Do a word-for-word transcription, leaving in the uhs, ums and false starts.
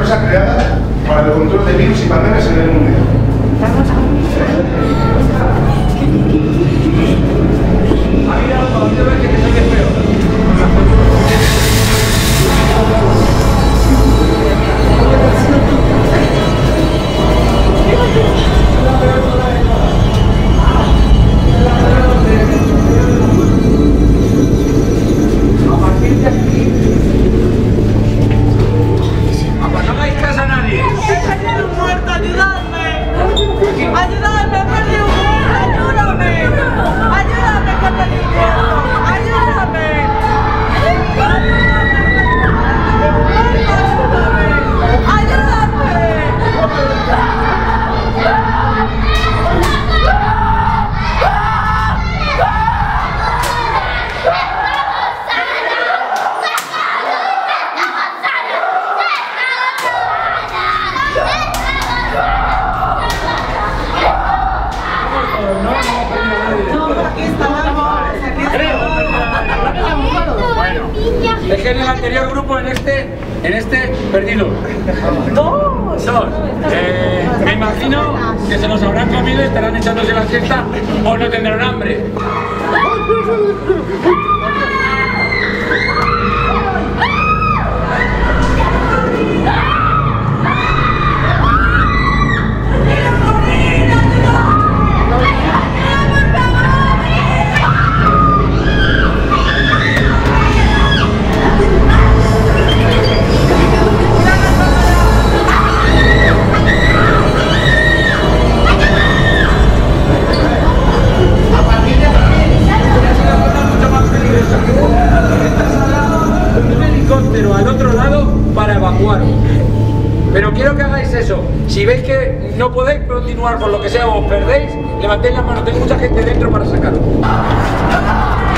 empresa creada para el control de virus y pandemias a nivel mundial. Es que en el anterior grupo, en este, en este, perdido. Dos. Dos. Eh, me imagino que se los habrán comido, estarán echándose la siesta o no tendrán hambre. Al otro lado para evacuaros. Pero quiero que hagáis eso. Si veis que no podéis continuar por lo que sea o os perdéis, levantéis las manos. Tengo mucha gente dentro para sacaros.